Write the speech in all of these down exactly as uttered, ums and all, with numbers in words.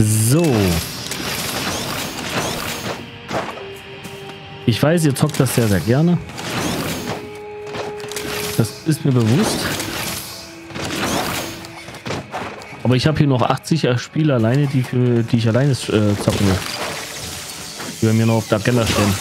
So. Ich weiß, ihr zockt das sehr, sehr gerne. Das ist mir bewusst. Aber ich habe hier noch achtzig Spiele alleine, die, für, die ich alleine äh, zocken will. Die bei mir noch auf der Agenda stehen.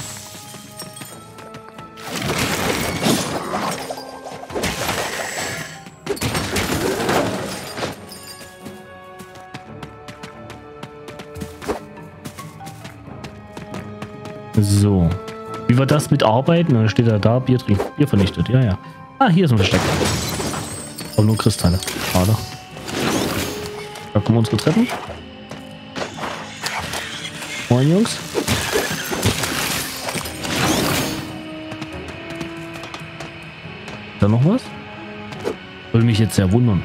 So. Wie war das mit Arbeiten? Dann steht er da, Bier trinken. Bier vernichtet. Ja, ja. Ah, hier ist ein Versteck. Aber nur Kristalle. Schade. Da kommen unsere Treppen. Moin, Jungs. Da noch was? Würde mich jetzt sehr wundern.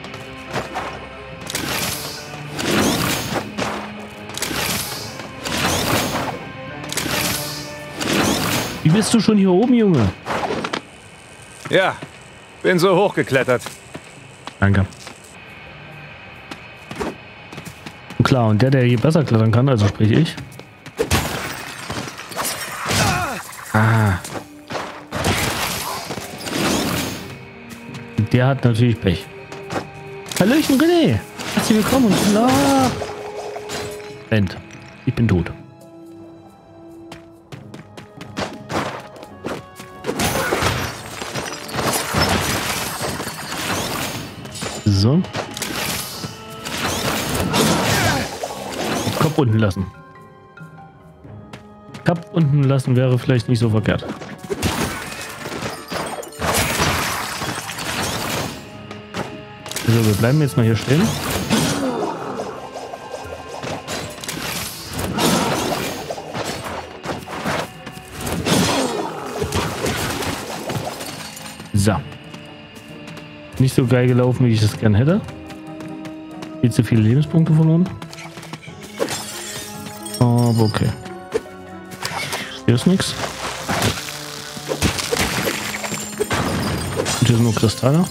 Wie bist du schon hier oben, Junge? Ja, bin so hochgeklettert. Danke. Und klar, und der, der hier besser klettern kann, also sprich ich. Ah. Der hat natürlich Pech. Hallöchen, René. Herzlich willkommen und klar. End. Ich bin tot. So. Kopf unten lassen. Kopf unten lassen wäre vielleicht nicht so verkehrt. Also wir bleiben jetzt mal hier stehen. So. Nicht so geil gelaufen, wie ich es gern hätte. Viel zu viele Lebenspunkte verloren. Aber okay. Hier ist nichts. Und hier sind nur Kristalle.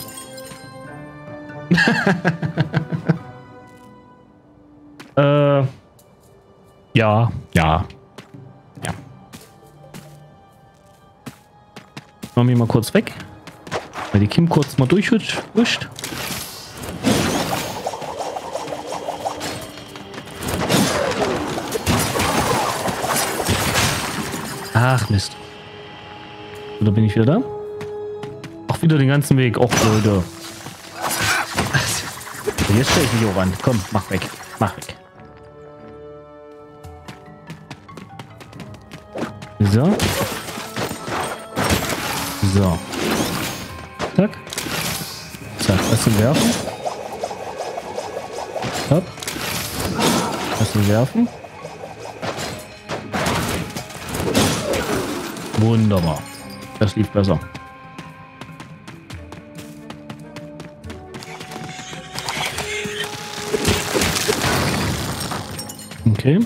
äh, ja, ja, ja. Machen wir mal kurz weg. Weil die Kim kurz mal durchwischt. Ach Mist. Oder bin ich wieder da? Auch wieder den ganzen Weg. Och Leute. Jetzt stelle ich mich auch an. Komm, mach weg. Mach weg. So. So. Zack. Zack. Lass ihn werfen. Hopp. Lass ihn werfen. Wunderbar. Das lief besser. Okay.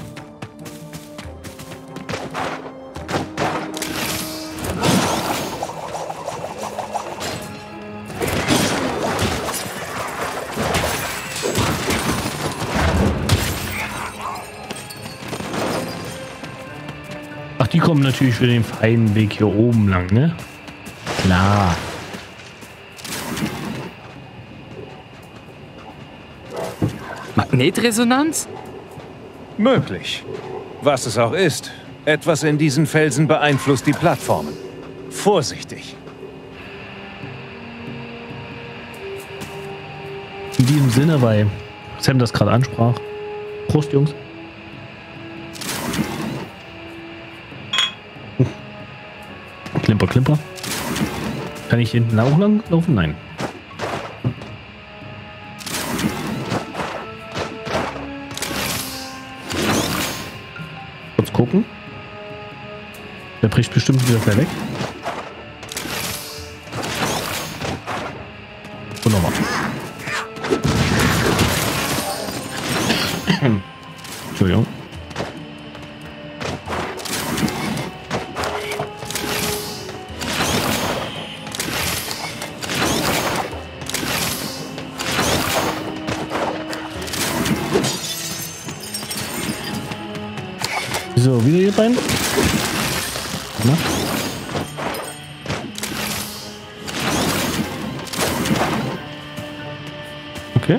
Ach, die kommen natürlich für den feinen Weg hier oben lang, ne? Klar. Magnetresonanz? Möglich. Was es auch ist, etwas in diesen Felsen beeinflusst die Plattformen. Vorsichtig. In diesem Sinne, weil Sam das gerade ansprach. Prost, Jungs. Klimper, Klimper. Kann ich hinten auch lang laufen? Nein. Kurz gucken. Der bricht bestimmt wieder gleich weg. Wunderbar. Entschuldigung. So, wieder ihr beiden. Na? Okay.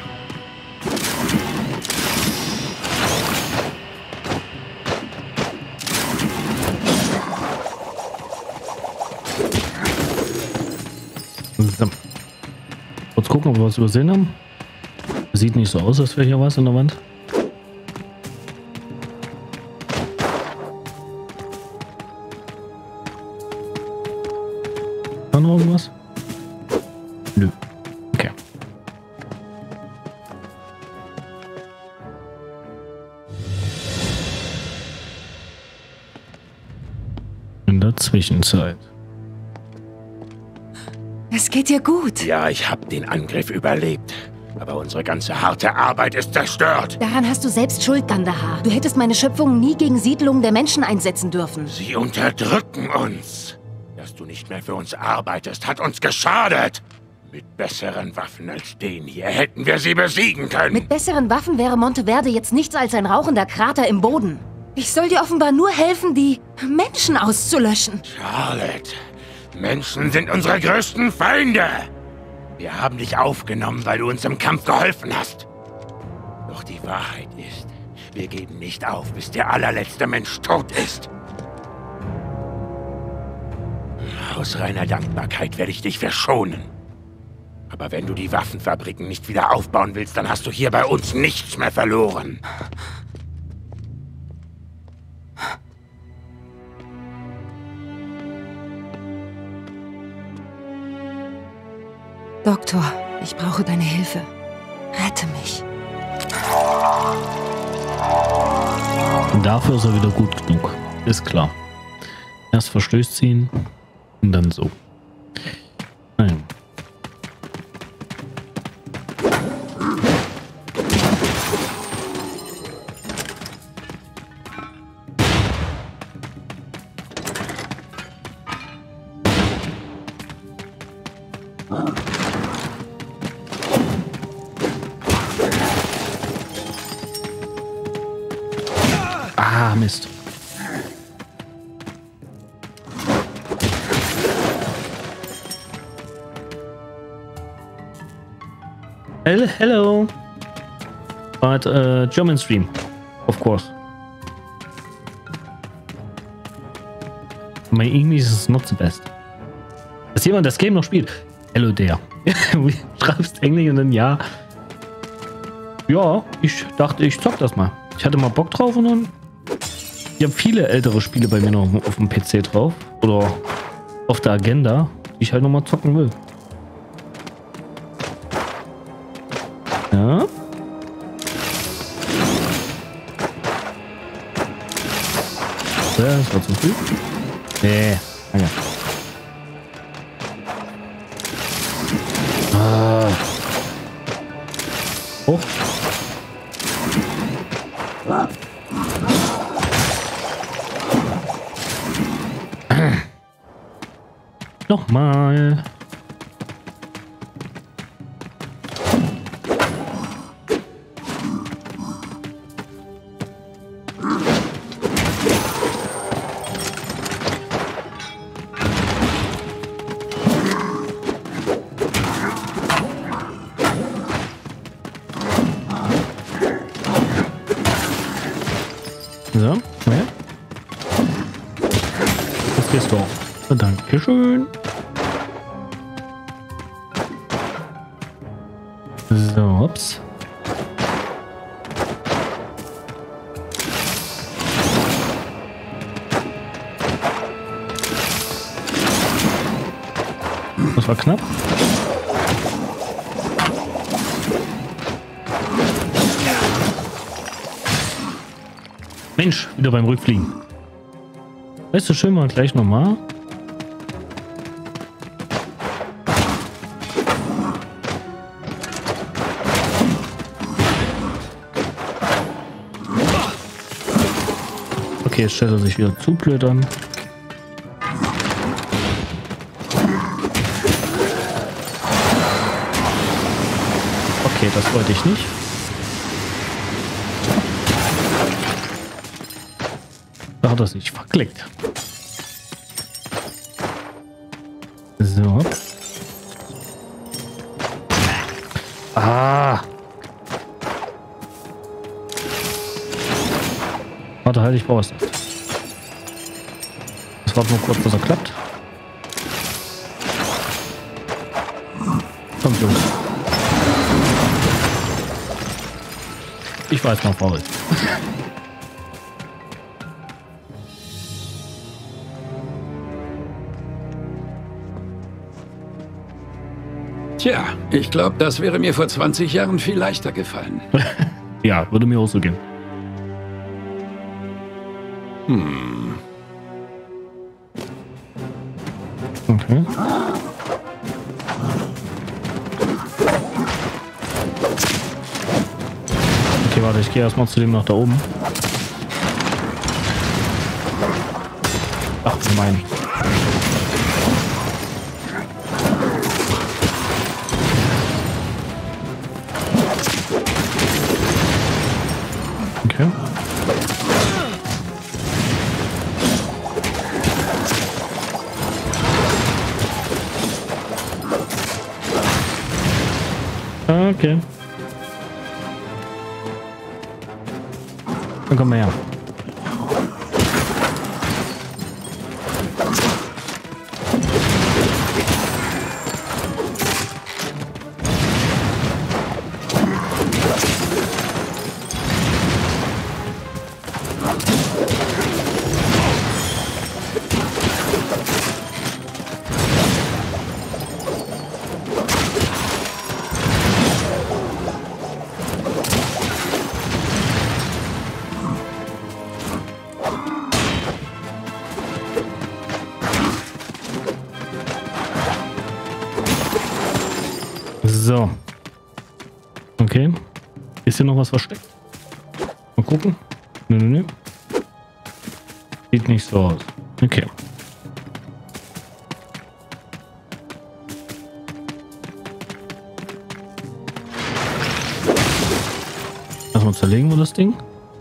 So. Kurz gucken, ob wir was übersehen haben. Sieht nicht so aus, als wäre hier was in der Wand. War noch irgendwas? Nö. Okay. In der Zwischenzeit. Es geht dir gut. Ja, ich habe den Angriff überlebt. Aber unsere ganze harte Arbeit ist zerstört. Daran hast du selbst Schuld, Gandahar. Du hättest meine Schöpfung nie gegen Siedlungen der Menschen einsetzen dürfen. Sie unterdrücken uns. Dass du nicht mehr für uns arbeitest, hat uns geschadet. Mit besseren Waffen als den hier hätten wir sie besiegen können. Mit besseren Waffen wäre Monteverde jetzt nichts als ein rauchender Krater im Boden. Ich soll dir offenbar nur helfen, die Menschen auszulöschen. Charlotte, Menschen sind unsere größten Feinde. Wir haben dich aufgenommen, weil du uns im Kampf geholfen hast. Doch die Wahrheit ist, wir geben nicht auf, bis der allerletzte Mensch tot ist. Aus reiner Dankbarkeit werde ich dich verschonen. Aber wenn du die Waffenfabriken nicht wieder aufbauen willst, dann hast du hier bei uns nichts mehr verloren. Doktor, ich brauche deine Hilfe. Rette mich. Und dafür ist er wieder gut genug. Ist klar. Erst verstößt sie ihn und dann so. Nein. Ah, Mist. Hello, hello. But uh, German stream, of course. My English is not the best. Dass jemand das Game noch spielt. Hello there. Du schreibst Englisch und dann ja. Ja, ich dachte, ich zock das mal. Ich hatte mal Bock drauf und dann. Ich habe viele ältere Spiele bei mir noch auf dem P C drauf. Oder auf der Agenda, die ich halt nochmal zocken will. Ja. Das war zu viel. Nee. Ah, ja. Ah. Hoch. Nochmal. So, ja. Das gehst du auch. Dankeschön. So, ups. Das war knapp. Mensch, wieder beim Rückfliegen. Weißt du, schön mal gleich nochmal. Okay, jetzt stellt er sich wieder zu blöd an. Okay, das wollte ich nicht. hat das nicht verklickt. So. Ah. Warte, halt, ich brauche es. Das warten nur kurz, bis er klappt. Kommt, Jungs. Ich weiß noch, warum. Tja, ich glaube, das wäre mir vor zwanzig Jahren viel leichter gefallen. Ja, würde mir auch so gehen. Hm. Okay. Okay, warte, ich gehe erstmal zu dem nach da oben. Ach, mein. Okay. Okay. Dann komm mal her. So. Okay. Ist hier noch was versteckt? Mal gucken. Nö, nö, nö. Sieht nicht so aus. Okay. Lass mal zerlegen wir das Ding.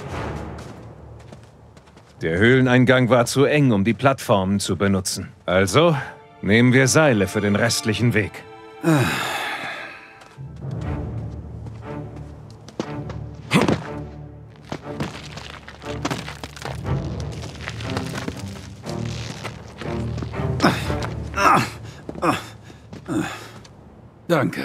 Der Höhleneingang war zu eng, um die Plattformen zu benutzen. Also nehmen wir Seile für den restlichen Weg. Danke.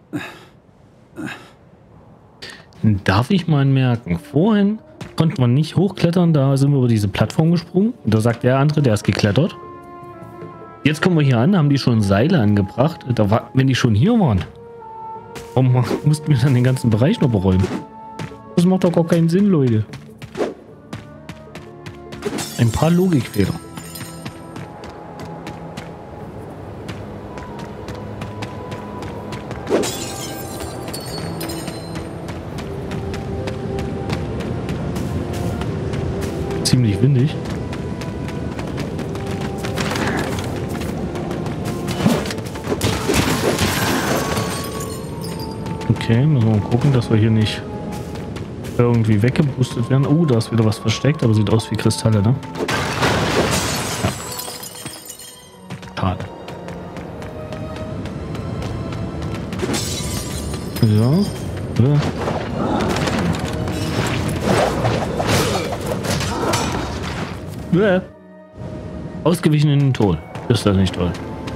Darf ich mal merken, vorhin konnte man nicht hochklettern, da sind wir über diese Plattform gesprungen. Und da sagt der andere, der ist geklettert. Jetzt kommen wir hier an, haben die schon Seile angebracht. Da war, wenn die schon hier waren, warum mussten wir dann den ganzen Bereich noch beräumen? Das macht doch gar keinen Sinn, Leute. Ein paar Logikfehler. Ziemlich windig. Okay, müssen wir mal gucken, dass wir hier nicht irgendwie weggeboostet werden. Oh, da ist wieder was versteckt, aber sieht aus wie Kristalle, ne? Ja. Schade. So. Ja. Bäh. Ausgewichen in den Tod. Ist das nicht toll?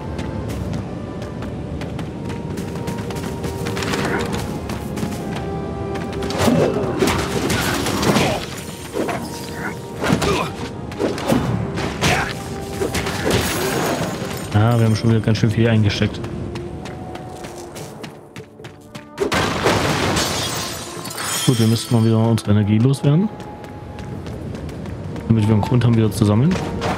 Ah, wir haben schon wieder ganz schön viel eingesteckt. Gut, wir müssten mal wieder unsere Energie loswerden. Damit wir einen Grund haben, wieder zu sammeln.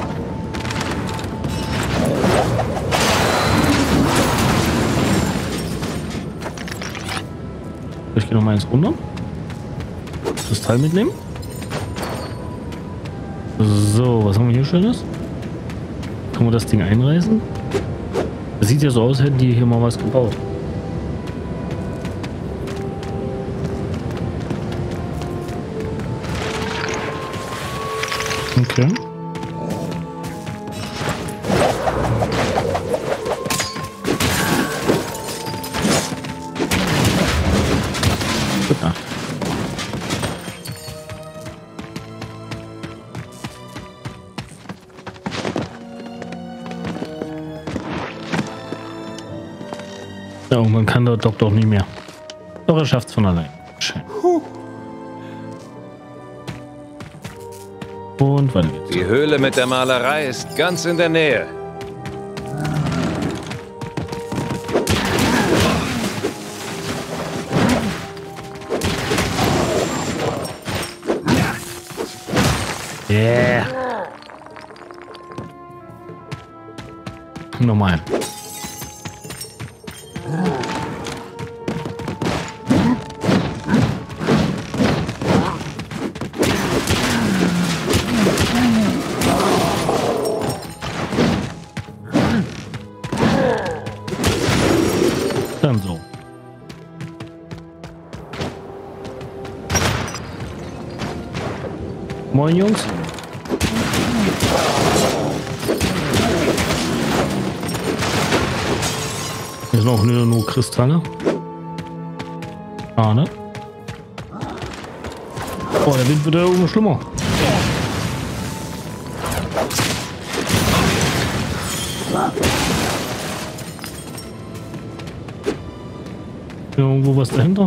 Ich gehe noch mal eins runter. Das Teil mitnehmen. So, was haben wir hier Schönes? Können wir das Ding einreißen? Das sieht ja so aus, hätten die hier mal was gebaut. Okay. Gute Nacht. Ja, und man kann der Doktor auch nicht mehr. Doch, er schafft es von allein. Schön. Und weiter geht's. Die Höhle mit der Malerei ist ganz in der Nähe. Yeah. Nochmal. Dann so. Moin Jungs. Hier sind auch nur, nur Kristalle. Ah, ne? Oh, der Wind wird ja immer schlimmer. Irgendwo was dahinter?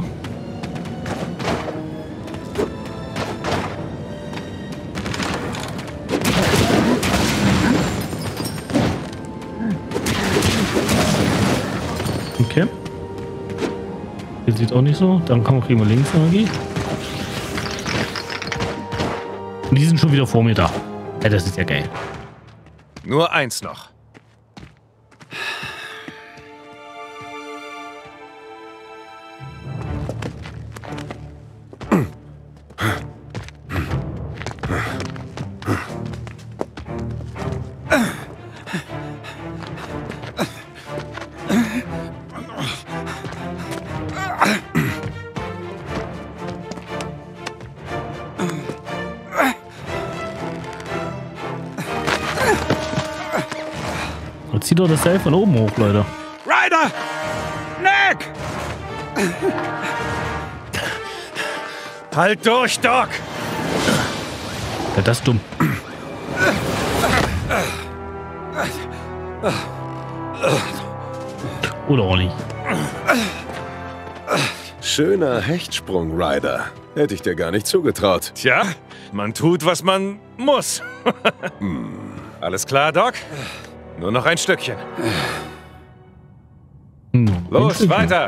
Okay. Hier sieht auch nicht so. Dann kommen wir mal links Energie. Und die sind schon wieder vor mir da. Ja, das ist ja geil. Nur eins noch. Jetzt zieht doch das Seil von oben hoch, Leute. Ryder! Nick! Halt durch, Doc! Ja, das ist dumm. Oder auch nicht. Schöner Hechtsprung, Ryder. Hätte ich dir gar nicht zugetraut. Tja, man tut, was man muss. Alles klar, Doc? Nur noch ein Stückchen. No, Los, weiter!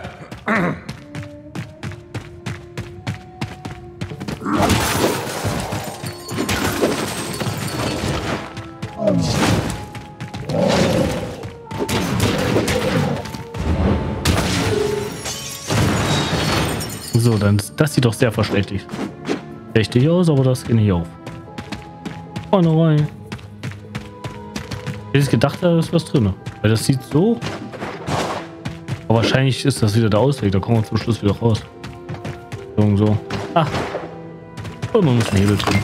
So, dann das sieht doch sehr verschlechtert richtig aus, aber das geht nicht auf. Oh nein. Ich hätte gedacht, da ist was drin. Weil das sieht so. Aber wahrscheinlich ist das wieder der Ausweg. Da kommen wir zum Schluss wieder raus. So, so. Ah. Und noch ein Nebel drin.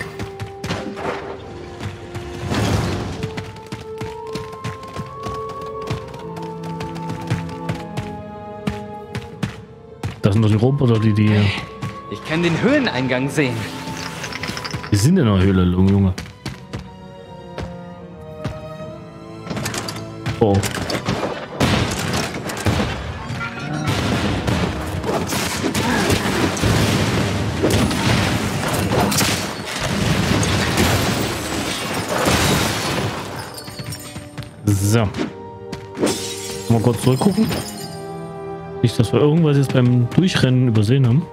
Das sind doch die Roboter, die die. Ich kann den Höhleneingang sehen. Die sind in der Höhle, Junge. Oh. So. Mal kurz zurückgucken. Nicht, dass wir irgendwas jetzt beim Durchrennen übersehen haben.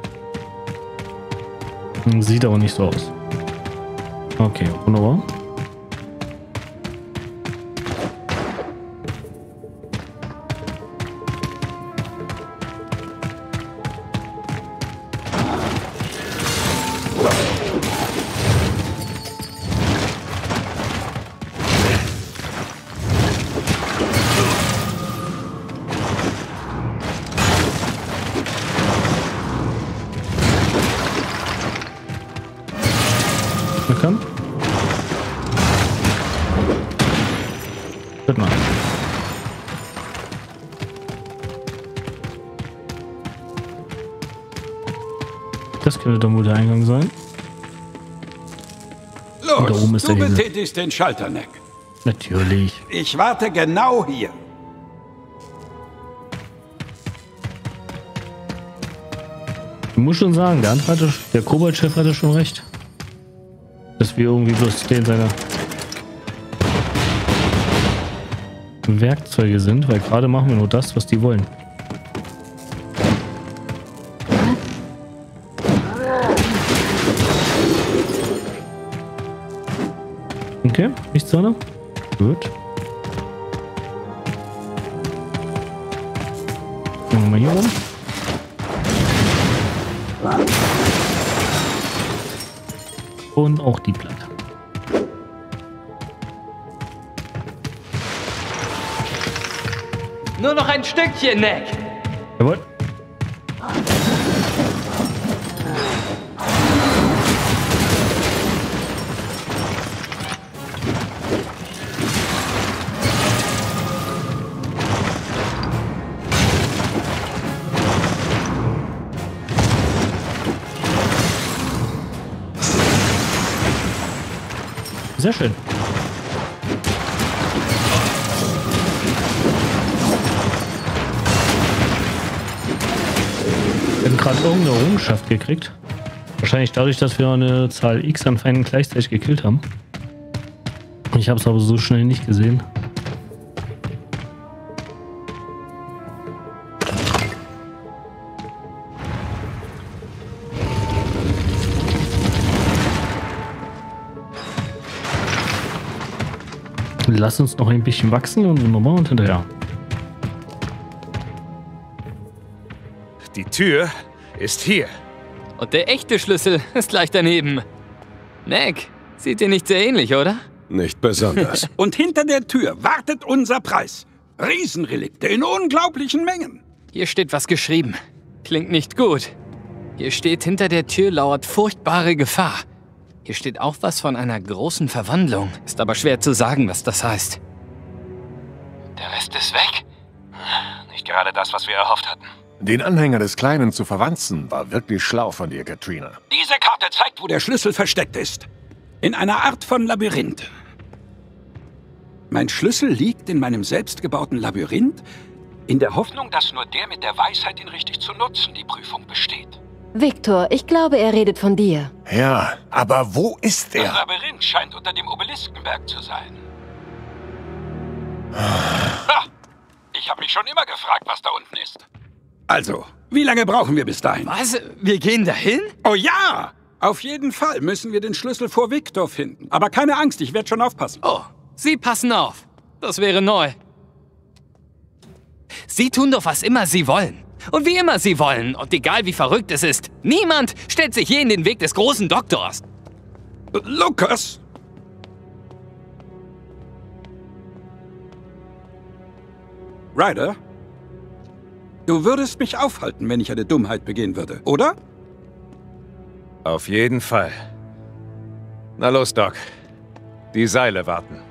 Sieht aber nicht so aus. Okay, wunderbar. Komm. Gut mal. Das könnte dann wohl der Eingang sein. Los, da oben ist du der Hebel. betätigst den Schalter, Neck. Natürlich. Ich warte genau hier. Ich muss schon sagen, der andere hatte, der Kobold-Chef hatte schon recht. Dass wir irgendwie bloß den seiner Werkzeuge sind, weil gerade machen wir nur das, was die wollen. Okay, nichts drin. Gut. Machen wir mal hier rum. Und auch die Platte. Nur noch ein Stückchen, Neck. Jawohl. Sehr schön. Wir haben gerade irgendeine Errungenschaft gekriegt. Wahrscheinlich dadurch, dass wir eine Zahl X an Feinden gleichzeitig gekillt haben. Ich habe es aber so schnell nicht gesehen. Lass uns noch ein bisschen wachsen und wunderbar und hinterher. Die Tür ist hier. Und der echte Schlüssel ist gleich daneben. Neck, sieht dir nicht sehr ähnlich, oder? Nicht besonders. Und hinter der Tür wartet unser Preis. Riesenrelikte in unglaublichen Mengen. Hier steht was geschrieben. Klingt nicht gut. Hier steht, hinter der Tür lauert furchtbare Gefahr. Hier steht auch was von einer großen Verwandlung. Ist aber schwer zu sagen, was das heißt. Der Rest ist weg? Nicht gerade das, was wir erhofft hatten. Den Anhänger des Kleinen zu verwanzen, war wirklich schlau von dir, Katrina. Diese Karte zeigt, wo der Schlüssel versteckt ist. In einer Art von Labyrinth. Mein Schlüssel liegt in meinem selbstgebauten Labyrinth, in der Hoffnung, dass nur der mit der Weisheit, ihn richtig zu nutzen, die Prüfung besteht. Victor, ich glaube, er redet von dir. Ja, aber wo ist Das er? Labyrinth scheint unter dem Obeliskenberg zu sein. Ha! Ich habe mich schon immer gefragt, was da unten ist. Also, wie lange brauchen wir bis dahin? Was? Wir gehen dahin? Oh ja! Auf jeden Fall müssen wir den Schlüssel vor Victor finden. Aber keine Angst, ich werde schon aufpassen. Oh, Sie passen auf. Das wäre neu. Sie tun doch, was immer Sie wollen. Und wie immer Sie wollen. Und egal, wie verrückt es ist. Niemand stellt sich je in den Weg des großen Doktors. Lukas! Ryder? Du würdest mich aufhalten, wenn ich eine Dummheit begehen würde, oder? Auf jeden Fall. Na los, Doc. Die Seile warten.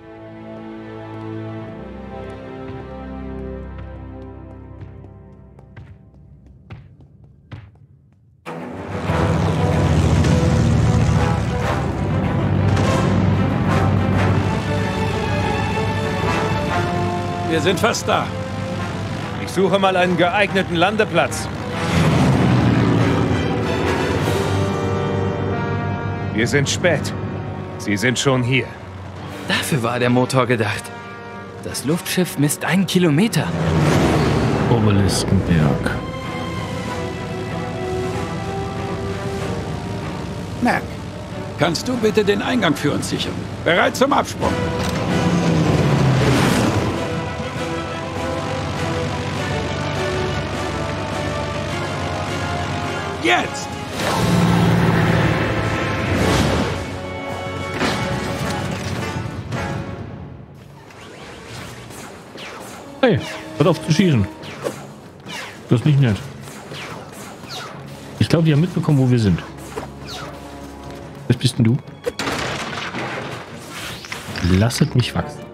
Wir sind fast da. Ich suche mal einen geeigneten Landeplatz. Wir sind spät. Sie sind schon hier. Dafür war der Motor gedacht. Das Luftschiff misst einen Kilometer. Obeliskenberg. Mac, kannst du bitte den Eingang für uns sichern? Bereit zum Absprung. Jetzt! Hey, hört auf zu schießen. Das ist nicht nett. Ich glaube, die haben mitbekommen, wo wir sind. Was bist denn du? Lasset mich wachsen.